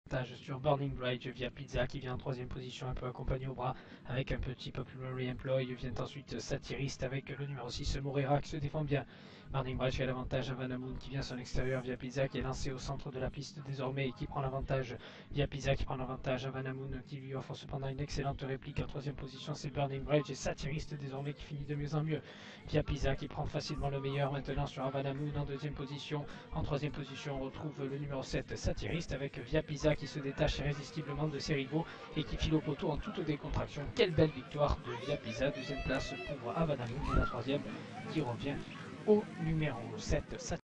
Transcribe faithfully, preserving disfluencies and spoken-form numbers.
Sur Burning Bridge via Pizza qui vient en troisième position un peu accompagné au bras avec un petit Popular Employ. Vient ensuite Satiriste avec le numéro six Moreira qui se défend bien. Burning Bridge qui a l'avantage, Havana Moon qui vient sur l'extérieur via Pizza qui est lancé au centre de la piste désormais et qui prend l'avantage via Pizza qui prend l'avantage. Havana Moon qui lui offre cependant une excellente réplique en troisième position, c'est Burning Bridge et Satiriste désormais qui finit de mieux en mieux via Pizza qui prend facilement le meilleur maintenant sur Havana Moon en deuxième position. En troisième position on retrouve le numéro sept Satiriste avec via Pizza qui se détache irrésistiblement de ses rivaux et qui file au poteau en toute décontraction. Quelle belle victoire de Via Pizza, deuxième place pour Havana Moon et la troisième qui revient au numéro sept.